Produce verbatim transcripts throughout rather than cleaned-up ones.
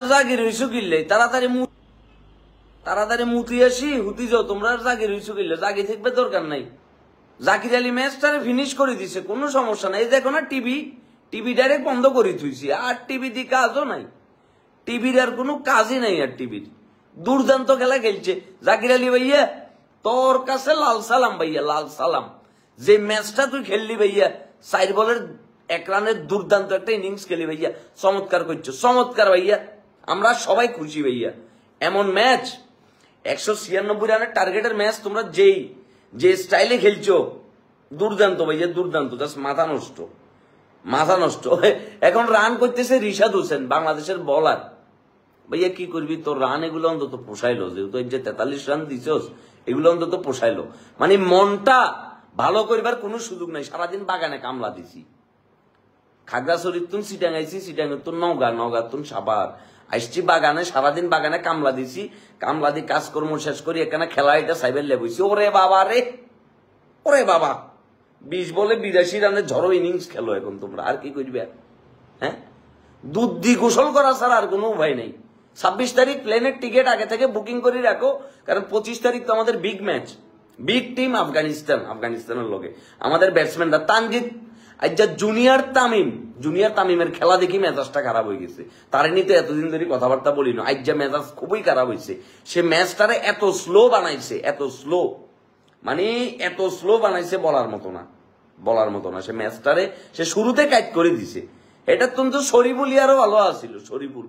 জাগির হইছো কিনলে তাড়াতাড়ি তাড়াতাড়ি মুতি আসি হুতি যাও তোমরা জাগির হইছো কিনলে জাগি থাকবে দরকার নাই। জাকির আলী ম্যাচটারে ফিনিশ করে দিছে, কোনো সমস্যা নাই। দেখো না টিভি টিভি ডাইরেক্ট বন্ধ করে থুইছি, আর টিভি দিয়ে কাজও নাই, টিভির আর কোনো কাজই নাই। আর টিভির দুর্দান্ত খেলা খেলছে জাকির আলী ভাইয়া, তোর কাছে লাল সালাম ভাইয়া, লাল সালাম। যে ম্যাচটা তুই খেললি ভাইয়া, চার বলের এক রানের দুর্দান্ত একটা ইনিংস খেলি ভাইয়া, চমৎকার করছো, চমৎকার ভাইয়া। আমরা সবাই খুশি ভাইয়া। এমন ম্যাচ একশো ছিয়ানব্বই রানের টার্গেটের ম্যাচ তোমরা যেই যে স্টাইলে খেলছো, দুর্দান্ত ভাইয়া, দুর্দান্ত। জাস্ট মাথা নষ্ট, মাথা নষ্ট। এখন রান করতেছে রিশাদ হোসেন, বাংলাদেশের বলার। ভাইয়া কি করবি, তোর রান এগুলো অন্তত পোষাইলো, যেহেতু যে তেতাল্লিশ রান দিছস এগুলো অন্তত পোষাইলো। মানে মনটা ভালো করবার কোনো সুযোগ নাই। সারাদিন বাগানে কামলা দিছি, খাগড়াছড়ির তুন সিটাং আইছি, সিটাঙের তুন নওগাঁ, নওগাঁ তুন সাবার আসছি বাগানে, সারাদিন বাগানে কামলা দিছি। কামলা দিয়ে কাজকর্ম শেষ করি এখানে খেলা এটা সাইবের লেবইছি। ওরে বাবা রে, ওরে বাবা, বিশ বলে বিরাশি রানের ঝড়ো ইনিংস খেলো এখন তোমরা। আর কি করবে, হ্যাঁ? দুধ দি গোসল করা ছাড়া আর কোনো উপায় নেই। ছাব্বিশ তারিখ প্লেনের টিকিট আগে থেকে বুকিং করে রাখো, কারণ পঁচিশ তারিখ তো আমাদের big match, big team Afghanistan. আফগানিস্তানের লগে আমাদের ব্যাটসম্যানরা তানজিদ, আজ্জা জুনিয়র তামিম, জুনিয়র তামিমের খেলা দেখি মেজাজটা খারাপ হয়ে গেছে। তার নিতে এতদিন ধরে কথাবার্তা বলি না, আজ্জা মেজাজ খুবই খারাপ হয়েছে। সে ম্যাচটারে এত স্লো বানাইছে, এত স্লো, মানে এত স্লো বানাইছে বলার মতো না, বলার মতো না। সে ম্যাচটারে সে শুরুতে কাজ করে দিছে। এটা তো শরীফুল ইয়ারও ভালো আছিল, শরীফুল।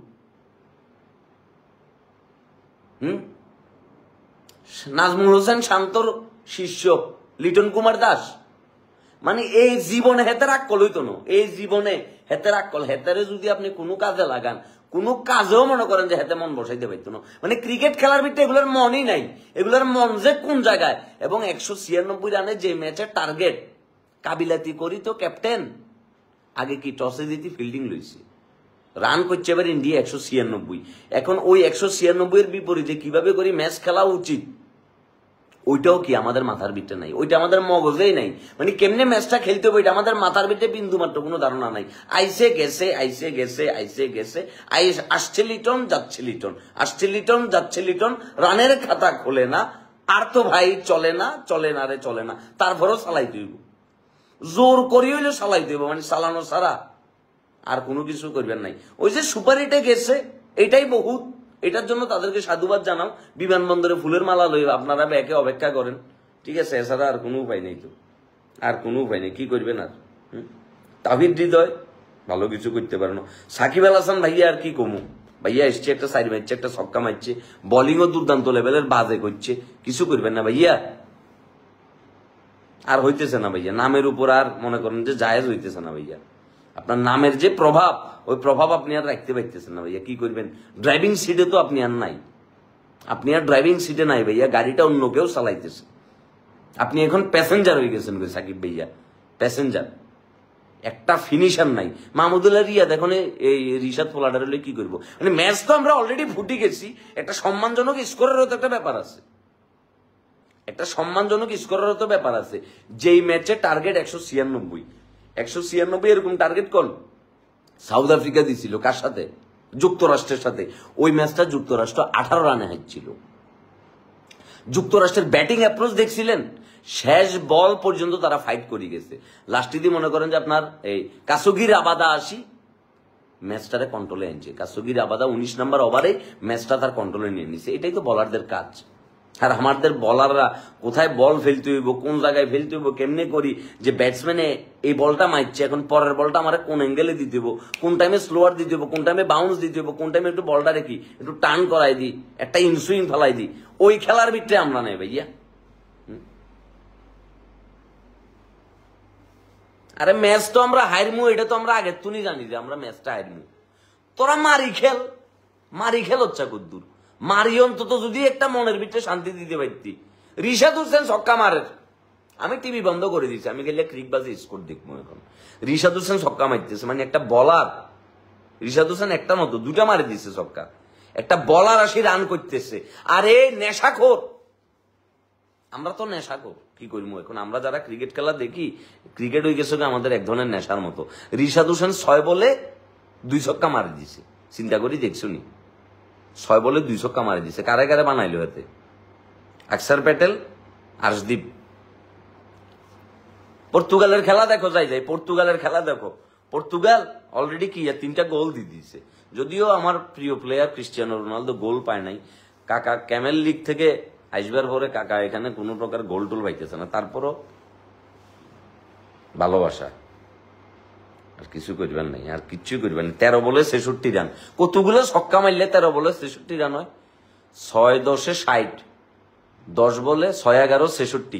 হম নাজমুল হোসেন শান্তর শিষ্য লিটন কুমার দাস, মানে এই জীবনে হেতের আক্কল হইতো না, এই জীবনে হেতের আক্কল। হেতারে যদি আপনি কোনো কাজে লাগান, কোনো কাজেও মনে করেন যে হেতে মন বসাইতে পারতো না। মানে ক্রিকেট খেলার ভিতরে এগুলোর মনই নাই, এগুলোর মন যে কোন জায়গায়। এবং একশো ছিয়ানব্বই রানে যে ম্যাচের টার্গেট, কাবিলাতি করি তো ক্যাপ্টেন, আগে কি টসে দিতে ফিল্ডিং লইছে, রান করছে এবার ইন্ডিয়া একশো ছিয়ানব্বই। এখন ওই একশো ছিয়ানব্বই এর বিপরীতে কিভাবে করে ম্যাচ খেলা উচিত, ওইটাও কি আমাদের মাথার ভিতরে নাই, ওইটা আমাদের মগজেই নাই। মানে কেমনে ম্যাচটা খেলতে হবে ওইটা আমাদের মাথার ভিতরে বিন্দু মাত্র কোনো ধারণা নাই। আইসে গেছে, আইসে গেছে, আইসে গেছে, আইস আসছে লিটন, যাচ্ছে লিটন, আসছে লিটন, যাচ্ছে লিটন, রানের খাতা খোলে না। আর তো ভাই চলে না, চলে না রে, চলে না। তারপরেও চালাই দিব, জোর করি হইলে চালাই দিব, মানে চালানো ছাড়া আর কোনো কিছু করবেন নাই। ওই যে সুপারিটে গেছে, এটাই বহুত। এটার জন্য তাদেরকে সাধুবাদ জানাও। বিমানবন্দরে ফুলের মালা লই আপনারা ব্যাকে অপেক্ষা করেন, ঠিক আছে? এছাড়া আর কোনো উপায় নেই, তো আর কোনো উপায় নেই। কি করবেন আর? তাহিদ হৃদয় ভালো কিছু করতে পারে না। সাকিব আল হাসান ভাইয়া আর কি কমু, ভাইয়া এসছে একটা সাইড মারছে, একটা ছক্কা মারছে, বোলিংও দুর্দান্ত লেভেলের বাজে করছে। কিছু করবেন না ভাইয়া, আর হইতেছে না ভাইয়া। নামের উপর আর মনে করেন যে জায়েজ হইতেছে না ভাইয়া। আপনার নামের যে প্রভাব, ওই প্রভাব আপনি আর রাখতে পারতেছেন না ভাইয়া। কি করবেন? ড্রাইভিং সিটে তো আপনি আর নাই, আপনি আর ড্রাইভিং সিটে নাই ভাইয়া, গাড়িটা অন্য কেউ চালাইতেছে। আপনি এখন প্যাসেঞ্জার হয়ে গেছেন সাকিব ভাইয়া, প্যাসেঞ্জার। একটা ফিনিশার নাই। মাহমুদুল্লাহ রিয়াদ এখন এই রিশাদ পোলাডার হলে কি করবো? মানে ম্যাচ তো আমরা অলরেডি ফুটে গেছি, একটা সম্মানজনক স্কোরেরও তো একটা ব্যাপার আছে, একটা সম্মানজনক স্কোরেরও তো ব্যাপার আছে। যেই ম্যাচে টার্গেট একশো ছিয়ানব্বই, একশো ছিয়ানব্বই এরকম টার্গেট কল সাউথ আফ্রিকা দিছিল, কার সাথে? যুক্তরাষ্ট্রের সাথে। ওই ম্যাচটা যুক্তরাষ্ট্র আঠারো রানে হারছিল। যুক্তরাষ্ট্রের ব্যাটিং অ্যাপ্রোচ দেখছিলেন, শেষ বল পর্যন্ত তারা ফাইট করে গেছে। লাস্টে দিয়ে মনে করেন যে আপনার এই কাসুগির আবাদা আসি ম্যাচটারে কন্ট্রোলে আনছে। কাসুগির আবাদা উনিশ নাম্বার ওভারে ম্যাচটা তার কন্ট্রোলে নিয়ে নিছে। এটাই তো বলারদের কাজ। আর আমাদের বলাররা কোথায় বল ফেলতে হইব, কোন জায়গায় ফেলতে হইব, কেমনে করি যে ব্যাটসম্যানে এই বলটা মারছে, এখন পরের বলটা আমার কোন অ্যাঙ্গেলে দিতে হইব, কোন টাইমে স্লোয়ার দিতে হইব, কোন টাইমে বাউন্স দিতে হইব, কোন টাইমে একটু বলটা রেখি একটু টার্ন করাই দিই, একটা ইনসুইং ফেলাই দিই, ওই খেলার ভিতরে আমরা নেই ভাইয়া। আরে ম্যাচ তো আমরা হারমু, এটা তো আমরা আগের তুনি জানি যে আমরা ম্যাচটা হারমু। তোরা মারি খেল, মারি খেল হচ্ছে কদ্দুর, মারি অন্তত যদি একটা মনের ভিতরে শান্তি দিতে পারতি। রিশাদ হোসেন ছক্কা মারে, আমি টিভি বন্ধ করে দিচ্ছি, আমি গেলে ক্রিকবাজি স্কোর দেখবো এখন। রিশাদ হোসেন ছক্কা মারতেছে, মানে একটা বলার, রিশাদ হোসেন একটা মতো দুটা মারে দিচ্ছে ছক্কা, একটা বলার আসি রান করতেছে। আরে নেশাখোর, আমরা তো নেশাখোর, কি করবো এখন? আমরা যারা ক্রিকেট খেলা দেখি, ক্রিকেট হয়ে গেছে আমাদের এক ধরনের নেশার মতো। রিশাদ হোসেন ছয় বলে দুই ছক্কা মারে দিছে, চিন্তা করি দেখছো নি? ছয় বলে দুই ছক্কা মারি দিছে। কারে কারে বানাইলো এতে? আকসার প্যাটেল, আর্শদীপ। পর্তুগালের খেলা দেখো, যাই যাই পর্তুগালের খেলা দেখো। পর্তুগাল অলরেডি কি তিনটা গোল দিয়ে দিয়েছে। যদিও আমার প্রিয় প্লেয়ার ক্রিস্টিয়ানো রোনালদো গোল পায় নাই। কাকা ক্যামেল লিগ থেকে আইসবার পরে কাকা এখানে কোনো প্রকার গোল টোল পাইতেছে না, তারপরও ভালোবাসা, আর কিছু করবেন নাই, আর কিচ্ছু করবেন না। তেরো বলে ছেষট্টি রান, কতগুলো ছক্কা মারলে তেরো বলে ছেষট্টি রান হয়? ছয় দশে ষাট, দশ বলে ছয় এগারো ছেষট্টি,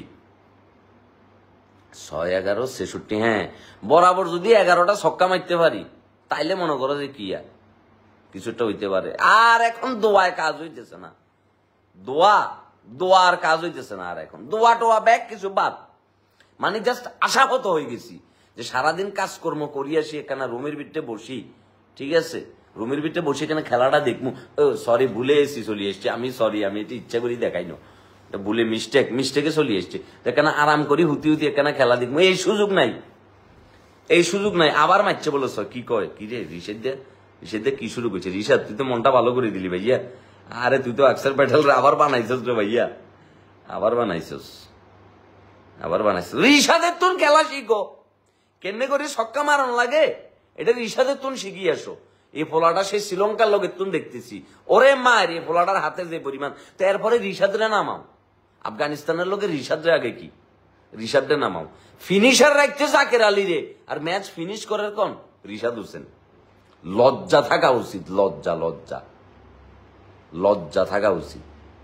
ছয় এগারো ছেষট্টি। হ্যাঁ, বরাবর যদি এগারোটা ছক্কা মারতে পারি তাইলে মনে করো যে কি আর কিছুটা হইতে পারে। আর এখন দোয়ায় কাজ হইতেছে না, দোয়া দোয়ার কাজ হইতেছে না। আর এখন দোয়া টোয়া ব্যাগ কিছু বাদ, মানে জাস্ট আশাহত হয়ে গেছি যে সারাদিন কাজকর্ম করি আসি, এখানে রুমের ভিতরে বসি, ঠিক আছে, রুমের ভিতরে বসে এখানে খেলাটা দেখবো। ও সরি, ভুলে এসছি, চলে এসছি আমি, সরি, আমি এটা ইচ্ছা করি দেখাই না, ভুলে মিস্টেক মিস্টেকে চলে এসছি। এখানে আরাম করি হুতি হুতি এখানে খেলা দেখবো, এই সুযোগ নাই, এই সুযোগ নাই। আবার মারছে বলো স্যার, কি কয় কি রে রিশেদ দে, রিশেদ দে কি শুরু করছে? রিশাদ তুই তো মনটা ভালো করে দিলি ভাইয়া। আরে তুই তো আকসার প্যাটেল আবার বানাইছস রে ভাইয়া, আবার বানাইছস, আবার বানাইছস। রিশাদের তুন খেলা শিখো, কেমনে করে ছক্কা মারানো লাগে এটা রিশাদের তুন শিখি আসো। এই ফোলাটা সেই শ্রীলঙ্কার লোকের তুন দেখতেছি, ওরে মায়ের এই ফোলাটার হাতে যে পরিমাণ। তো এরপরে রিশাদরে নামাও, আফগানিস্তানের লোকের রিশাদরে আগে কি রিশাদরে নামাও। ফিনিশার রাখছে জাকের আলী রে, আর ম্যাচ ফিনিশ করার কোন রিশাদ হোসেন। লজ্জা থাকা উচিত, লজ্জা লজ্জা লজ্জা থাকা উচিত।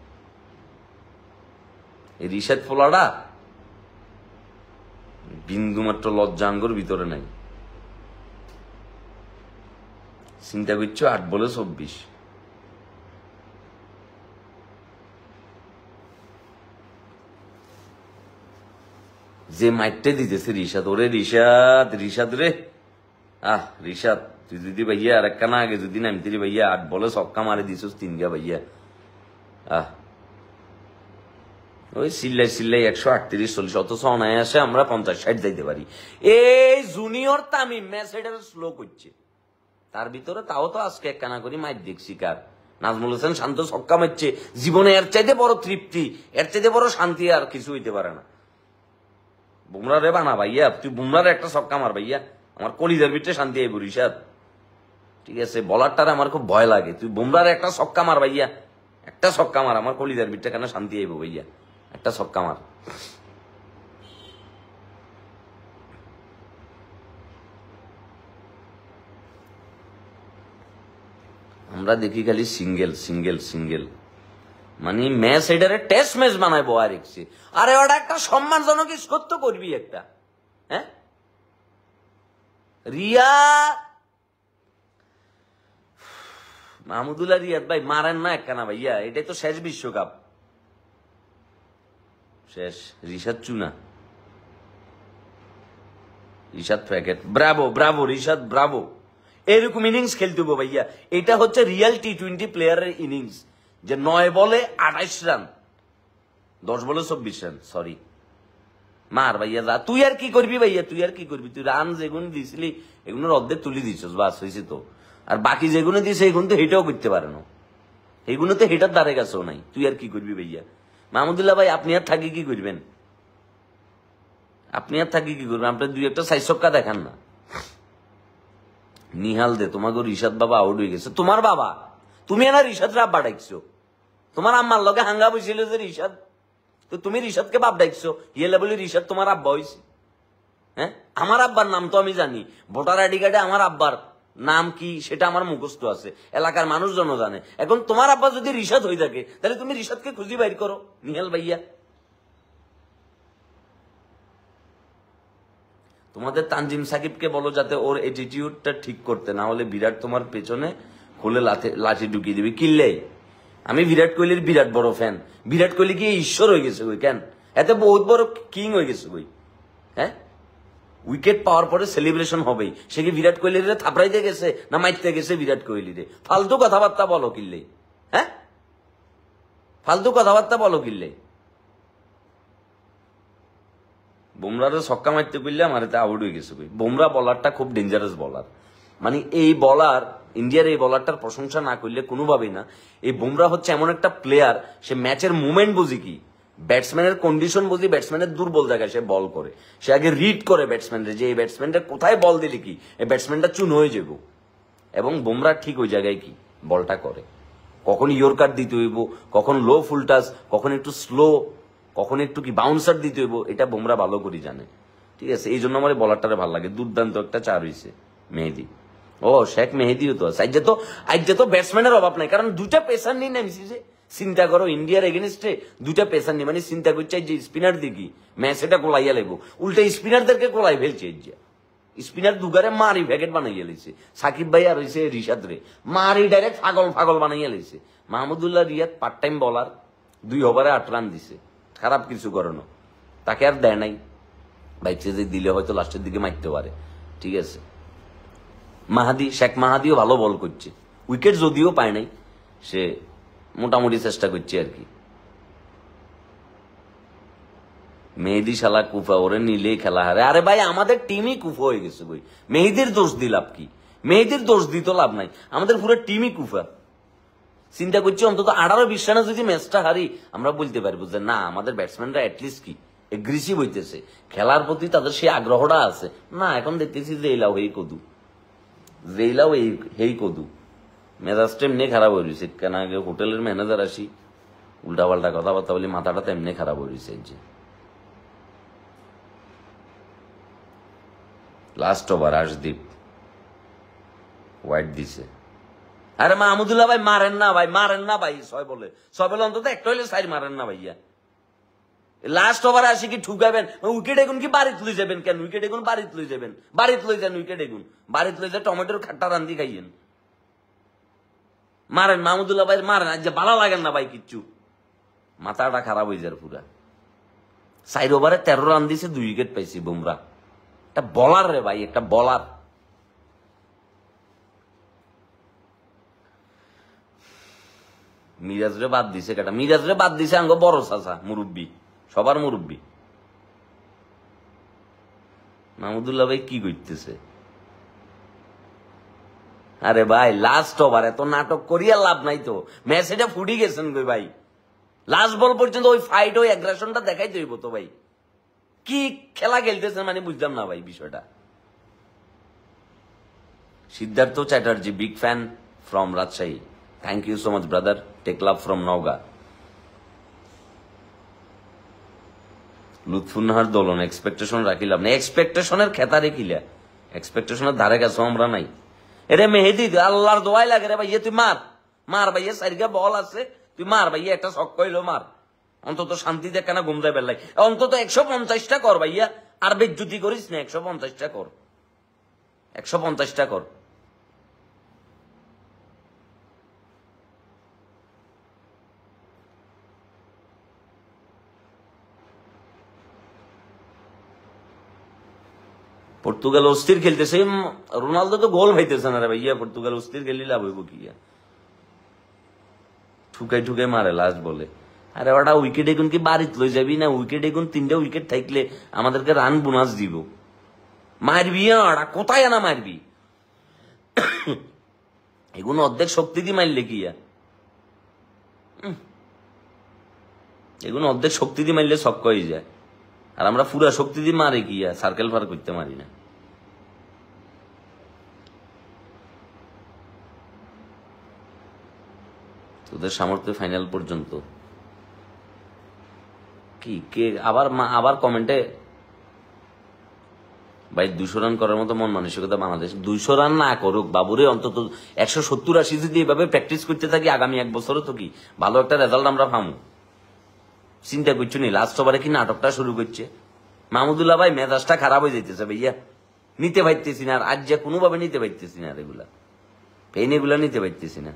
এই রিশাদ ফোলাটা বিন্দু মাত্র লজ্জা আঙ্গুর ভিতরে নাই। চিন্তা করছো আট বলে চব্বিশ, যে মাইটে দিতেছে রিশাদ, ওরে রিশাদ, রিশাদ রে, আহ রিশাদ তুই যদি ভাইয়া আর একটা না আগে যদি নামতি রে ভাইয়া, আট বলে ছক্কা মারে দিছিস তিন গা ভাইয়া। আহ ওই সিল্লাই সিল্লাই একশো আটত্রিশ চল্লিশ, অথচ অনায়াসে আমরা পঞ্চাশ ষাট যাইতে পারি। এই জুনিয়র তামিম ম্যাচ এটা স্লো করছে, তার ভিতরে তাও তো আজকে একখানা করি মাইট দেখছি। কার? নাজমুল হোসেন শান্ত ছক্কা মারছে। জীবনে এর চাইতে বড় তৃপ্তি, এর চাইতে বড় শান্তি আর কিছু হইতে পারে না। বুমরা রে বানা ভাইয়া, তুই বুমরার একটা ছক্কা মার ভাইয়া, আমার কলিজার ভিতরে শান্তি আইব রিশাদ, ঠিক আছে। বলারটার আমার খুব ভয় লাগে, তুই বুমরার একটা ছক্কা মার ভাইয়া, একটা ছক্কা মার, আমার কলিজার ভিতরে কেন শান্তি আইব ভাইয়া, একটা ছক্কা মার। আমরা দেখি খালি সিঙ্গেল সিঙ্গেল সিঙ্গেল, মানে ম্যাচ এটারে টেস্ট ম্যাচ বানাইবো আর একছি। আরে ওটা একটা সম্মানজনক স্কোর তো করবি একটা। হ্যাঁ, রিয়া মাহমুদুল্লাহ রিয়াদ ভাই মারেন না একখানা ভাইয়া, এটাই তো শেষ বিশ্বকাপ, শেষ। রিশাদ চুনা, Rishad packet, bravo bravo Rishad bravo. এরকম ইনিংস খেলতে হবে ভাইয়া, এটা হচ্ছে রিয়াল টি টোয়েন্টি প্লেয়ারের ইনিংস, যে নয় বলে আঠাইশ রান, দশ বলে চব্বিশ রান, সরি মার ভাইয়া যা। তুই আর কি করবি ভাইয়া, তুই আর কি করবি, তুই রান যেগুলো দিছিলি এগুলোর অর্ধেক তুলি দিছস, বাস হয়েছে তো। আর বাকি যেগুলো দিছে এগুলো তো হেটাও করতে পারে না, এগুলো তো হেটার দ্বারে কাছেও নাই। তুই আর কি করবি ভাইয়া? মাহমুদুল্লাহ ভাই আপনি আর থাকি কি করবেন, আপনি আর থাকি কি করবেন? আপনার দুই একটা সাইজ ছক্কা দেখান না। নিহাল দে, তোমাকে রিশাদ বাবা আউট হয়ে গেছে। তোমার বাবা, তুমি না রিশাদ আব্বা ডাকছো, তোমার আম্মার লগে হাঙ্গা বসছিল যে রিশাদ, তো তুমি রিশাদকে বাপ ডাকছো, ইয়েলে বলি রিশাদ তোমার আব্বা হয়েছে। হ্যাঁ, আমার আব্বার নাম তো আমি জানি, ভোটার আইডি কার্ডে আমার আব্বার নাম কি সেটা আমার মুখস্থ আছে, এলাকার মানুষজনও জানে। এখন তোমার আব্বা যদি রিশাদ হয়ে থাকে তাহলে তুমি রিশাদকে খুঁজি বাইর করো নিহাল ভাইয়া। তোমাদের তানজিম সাকিবকে বলো যাতে ওর অ্যাটিটিউডটা ঠিক করতে, না হলে বিরাট তোমার পেছনে খুলে লাঠি লাঠি ঢুকিয়ে দিবি। কিনলেই আমি বিরাট কোহলির বিরাট বড় ফ্যান। বিরাট কোহলি কি ঈশ্বর হয়ে গেছে ওই? কেন এত বহুত বড় কিং হয়ে গেছে ওই? হ্যাঁ, উইকেট পাওয়ার পরে সেলিব্রেশন হবেই। সে কি বিরাট কোহলির থাপড়াইতে গেছে না মাইতে গেছে বিরাট কোহলির? ফালতু কথাবার্তা বলো কিনলেই, হ্যাঁ ফালতু কথাবার্তা বলো কিনলেই। বুমরারে ছক্কা মারতে করলে আমার এতে আউট হয়ে গেছে। বুমরা বলারটা খুব ডেঞ্জারাস বলার, মানে এই বলার ইন্ডিয়ার এই বলারটার প্রশংসা না করলে কোনোভাবেই না। এই বুমরা হচ্ছে এমন একটা প্লেয়ার, সে ম্যাচের মুভমেন্ট বুঝি কি, ব্যাটসম্যানের কন্ডিশন বুঝি, ব্যাটসম্যানের দুর্বল জায়গায় সে বল করে, সে আগে রিড করে ব্যাটসম্যানরে যে এই ব্যাটসম্যানটা কোথায় বল দিলে কি এই ব্যাটসম্যানটা চুন হয়ে যাব। এবং বুমরা ঠিক ওই জায়গায় কি বলটা করে, কখন ইয়র্কার দিতে হইব, কখন লো ফুল টাচ, কখন একটু স্লো, কখন একটু কি বাউন্সার দিতে হইব, এটা বুমরা ভালো করে জানে। ঠিক আছে, এই জন্য আমার বলারটারে ভালো লাগে। দুর্দান্ত একটা চার হইছে মেহেদি। ও শেখ মেহেদিও তো আছে। আজ তো আজ তো ব্যাটসম্যানের অভাব নাই, কারণ দুইটা পেসার নিয়ে নামছি যে। চিন্তা করো ইন্ডিয়ার এগেনস্টে দুইটা পেসার নিয়ে, মানে চিন্তা করছে যে স্পিনার দিকে ম্যাচ এটা গোলাইয়া লাগবো, উল্টা স্পিনারদেরকে গোলাই ফেলছে। স্পিনার দুগারে মারি ভ্যাকেট বানাইয়া লেছে সাকিব ভাই আর হইছে রিশাদ রে, মারি ডাইরেক্ট ফাগল ফাগল বানাইয়া লেছে। Mahmudullah Riyad part time bowler, দুই ওভারে আট রান দিছে, খারাপ কিছু করানো, তাকে আর দেয় নাই। বাইচে যে দিলে হয়তো লাস্টের দিকে মারতে পারে। ঠিক আছে, মাহাদি, শেখ মাহাদিও ভালো বল করছে, উইকেট যদিও পায় নাই, সে মোটামুটি চেষ্টা করছে আর কি। মেহেদি শালা কুফা, ওরে নিলেই খেলা হারে। আরে ভাই আমাদের টিমই কুফা হয়ে গেছে বই, মেহেদির দোষ দি লাভ কি, মেহেদির দোষ দিত লাভ নাই, আমাদের পুরো টিমই কুফা। চিন্তা করছি অন্তত আঠারো বিশ রানে যদি ম্যাচটা হারি, আমরা বলতে পারবো যে না আমাদের ব্যাটসম্যানরা অ্যাটলিস্ট কি এগ্রেসিভ হইতেছে, খেলার প্রতি তাদের সেই আগ্রহটা আছে। না, এখন দেখতেছি যে এলাও হেই কদু, জেইলাও এই হেই কদু, মেজাজটা এমনি খারাপ হয়ে রয়েছে। কেন আগে হোটেলের ম্যানেজার আসি, উল্টা পাল্টা কথাবার্তা বলি, মাথাটা তো এমনি খারাপ হয়ে রয়েছে। যে লাস্ট ওভার আশদীপ হোয়াইট দিছে। আরে মাহমুদুল্লাহ ভাই মারেন না ভাই, মারেন না ভাই, ছয় বলে ছয় বলে অন্তত একটা হইলে সাইড মারেন না ভাইয়া। লাস্ট ওভারে আসি কি ঠুকাবেন, উইকেট এগুন কি বাড়িত লই যাবেন কেন, উইকেট এগুন বাড়িত লই যাবেন, বাড়িত লই যান উইকেট এগুন, বাড়িত লই যা টমেটোর খাট্টা রান্দি খাইয়েন। মারেন মাহমুদুল্লাহ ভাই মারেন, আজ ভালো লাগেন না ভাই কিচ্ছু, মাথাটা খারাপ হয়ে যায় পুরা। চার ওভারে তেরো রান দিছে, দুই উইকেট পাইছি বুমরা। একটা বলার রে ভাই, একটা বলার। মিরাজরে বাদ দিছে কেটা, মিরাজরে বাদ দিছে আঙ্গ বড় চাচা মুরব্বী, সবার মুরব্বী। মাহমুদুল্লাহ ভাই কি করতেছে? আরে ভাই লাস্ট ওভার এত নাটক করিয়া লাভ নাই তো, ম্যাচ এটা ফুটি গেছেন ভাই। লাস্ট বল পর্যন্ত ওই ফাইট, ওই অ্যাগ্রেশনটা দেখাই হইব তো ভাই। কি খেলা খেলতেছেন মানে বুঝলাম না ভাই বিষয়টা। Siddharth Chatterjee, big fan from Rajshahi, thank you so much brother, take love from Naogaon. Lutfunnahar Dolon, expectation রাখিলাম না, এক্সপেকটেশনের খেতা রেখিলা, এক্সপেকটেশনের ধারে কাছে আমরা নাই। এরে মেহেদি আল্লাহর দোয়াই লাগে রে ভাইয়া, তুই মার মার ভাইয়া, সাইডে বল আছে, তুই মার ভাইয়া, একটা শখ কইলো মার, অন্তত শান্তি দেখ না ঘুম যায় বেলায়, অন্তত একশো পঞ্চাশটা কর ভাইয়া, আর বেজ্জুতি করিস না, একশো পঞ্চাশটা কর, একশো পঞ্চাশটা কর। পর্তুগাল অস্থির খেলতেছে, রোনালদো তো গোল ভাইতেছে না রে ভাইয়া, পর্তুগাল অস্থির খেলি লাভ হইব কি, ঠুকাই ঠুকাই মারে লাস্ট বলে। আরে ওটা উইকেট এগুন কি বাড়িতে লই যাবি না, উইকেট এগুন তিনটা উইকেট থাকলে আমাদেরকে রান বোনাস দিব, মারবি না কোথায় আনা মারবি, এগুন অর্ধেক শক্তি দিয়ে মারলে কি, এগুন অর্ধেক শক্তি দিয়ে মারলে ছক্কা হয়ে যায়, আর আমরা পুরা শক্তি দিয়ে মারে কি সার্কেল পার করতে মারি না। তোদের সামর্থ্য ফাইনাল পর্যন্ত কি কে আবার আবার কমেন্টে ভাই দুইশো রান করার মতো মন মানসিকতা বাংলাদেশ, দুইশো রান না করুক বাবুরে, অন্তত একশো সত্তর আশি যদি এভাবে প্র্যাকটিস করতে থাকি আগামী এক বছরও তো কি ভালো একটা রেজাল্ট আমরা পাবো। চিন্তা করছো নি লাস্ট ওভারে কি নাটকটা শুরু করছে মাহমুদুল্লাহ ভাই, মেজাজটা খারাপ হয়ে যাইতেছে ভাইয়া, নিতে পারতেছি না আর, আজ যে কোনোভাবে নিতে পারতেছি না, আর এগুলা পেন এগুলা নিতে পারতেছি না।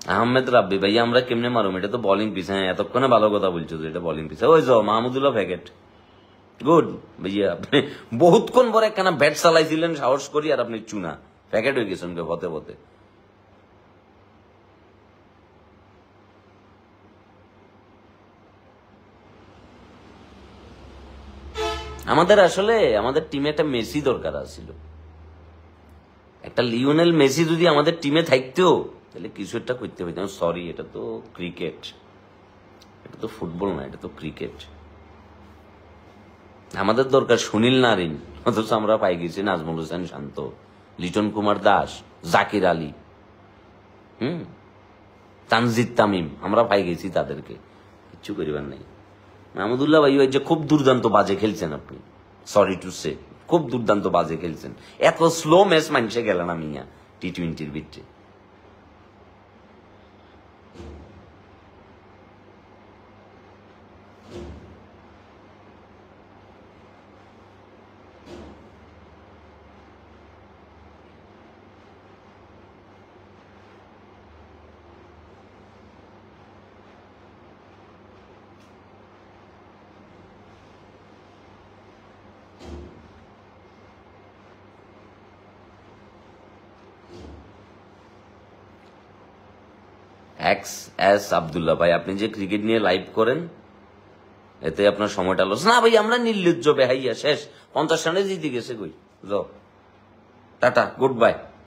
আহমেদ রাব্বি ভাই আমরা কেমনে মারুম? এটা তো বোলিং পিস। হ্যাঁ এতক্ষণে ভালো কথা বলছো যে এটা বোলিং পিস। ওই যাও মাহমুদুল্লাহ প্যাকেট গুড ভাইয়া, আপনি বহুতক্ষণ পরে একখানা ব্যাট চালাইছিলেন সাহস করি, আর আপনি চুনা প্যাকেট হয়ে গেছেন পথে পথে। আমাদের আসলে আমাদের টিমে একটা মেসি দরকার ছিল, একটা লিওনেল মেসি যদি আমাদের টিমে থাকতো তাহলে কিছু একটা করতে পারতাম। সরি, এটা তো ক্রিকেট, এটা তো ফুটবল না, এটা তো ক্রিকেট। আমাদের দরকার সুনীল নারিন, অথচ আমরা পাই গেছি নাজমুল হোসেন শান্ত, লিটন কুমার দাস, জাকির আলী, হুম তানজিদ তামিম, আমরা পাই গেছি তাদেরকে। কিচ্ছু করিবার নাই। মাহমুদুল্লাহ ভাই ওই যে খুব দুর্দান্ত বাজে খেলছেন আপনি, সরি টু সে, খুব দুর্দান্ত বাজে খেলছেন। এত স্লো ম্যাচ মানছে গেল না মিয়া টি টোয়েন্টির ভিতরে। এক্স এস আব্দুল্লাহ ভাই, আপনি যে ক্রিকেট নিয়ে লাইভ করেন এতে আপনার সময়টা লস না ভাই। আমরা নির্লজ্জ বেহাইয়া, শেষ পঞ্চাশ রানে জিতে গেছে কই। যাও টাটা, গুড বাই।